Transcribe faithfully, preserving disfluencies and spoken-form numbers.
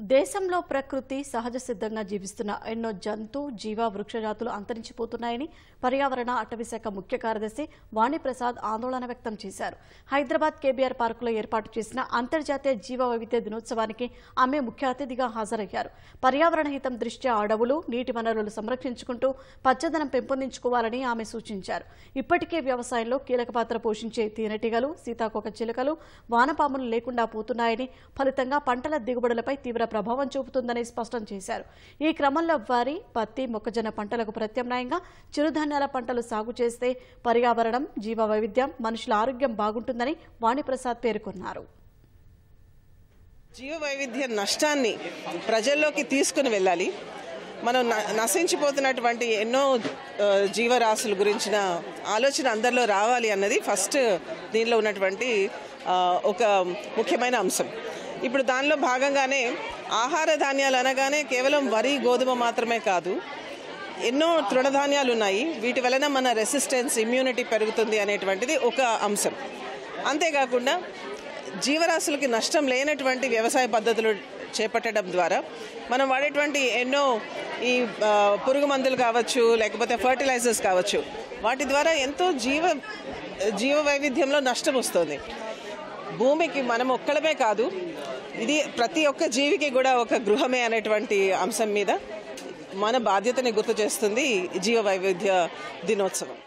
దేశంలో ప్రకృతి సహజ సిద్ధంగా జీవిస్తున్న ఎన్నో జంతు జీవ వృక్ష జాతులు అంతరించిపోతున్నాయని పర్యావరణ అటవీ శాఖ ముఖ్య కార్యదర్శి వాణిప్రసాద్ ఆందోళన వ్యక్తం చేశారు. హైదరాబాద్ కేబీఆర్ పార్కులో ఏర్పాటు చేసిన అంతర్జాతీయ జీవ వైవిధ్య దినోత్సవానికి ఆమె ముఖ్య అతిథిగా హాజరయ్యారు. పర్యావరణ హితం దృష్ట్యా అడవులు, నీటి వనరులు సంరక్షించుకుంటూ పచ్చదనం పెంపొందించుకోవాలని ఆమె సూచించారు. ఇప్పటికే వ్యవసాయంలో కీలక పాత్ర పోషించే తేనెటీగలు, సీతాకోక చిలుకలు, వానపాములు లేకుండా పోతున్నాయని, ఫలితంగా పంటల దిగుబడులపై తీవ్ర ప్రభావం చూపుతుందని స్పష్టం చేశారు. ఈ క్రమంలో వరి, పత్తి, మొక్కజొన్న పంటలకు ప్రత్యామ్నాయంగా చిరుధాన్యాల పంటలు సాగు చేస్తే పర్యావరణం, జీవ వైవిధ్యం, మనుషుల ఆరోగ్యం బాగుంటుందని వాణిప్రసాద్ పేర్కొన్నారు. జీవ వైవిధ్య నష్టాన్ని ప్రజల్లోకి తీసుకుని వెళ్ళాలి. మనం నశించిపోతున్నటువంటి ఎన్నో జీవరాశుల గురించిన ఆలోచన అందరిలో రావాలి అన్నది ఫస్ట్ దీనిలో ఉన్నటువంటి ఒక ముఖ్యమైన అంశం. ఇప్పుడు దానిలో భాగంగానే ఆహార ధాన్యాలు అనగానే కేవలం వరి, గోధుమ మాత్రమే కాదు, ఎన్నో తృణధాన్యాలు ఉన్నాయి. వీటి వలన మన రెసిస్టెన్స్, ఇమ్యూనిటీ పెరుగుతుంది అనేటువంటిది ఒక అంశం. అంతేకాకుండా జీవరాశులకి నష్టం లేనటువంటి వ్యవసాయ పద్ధతులు చేపట్టడం ద్వారా మనం వాడేటువంటి ఎన్నో ఈ పురుగు మందులు కావచ్చు, లేకపోతే ఫర్టిలైజర్స్ కావచ్చు, వాటి ద్వారా ఎంతో జీవ జీవ వైవిధ్యంలో నష్టం వస్తుంది. భూమికి మనం ఒక్కడమే కాదు, ఇది ప్రతి ఒక్క జీవికి కూడా ఒక గృహమే అనేటువంటి అంశం మీద మన బాధ్యతని గుర్తు చేస్తుంది జీవ వైవిధ్య దినోత్సవం.